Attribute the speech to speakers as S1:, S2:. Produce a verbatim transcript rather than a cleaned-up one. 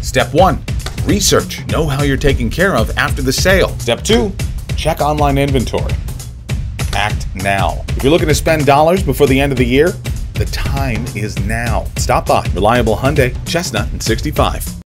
S1: Step one, research. Know how you're taken care of after the sale. Step two, check online inventory. Act now. If you're looking to spend dollars before the end of the year, the time is now. Stop by Reliable Hyundai, Chestnut and sixty-five.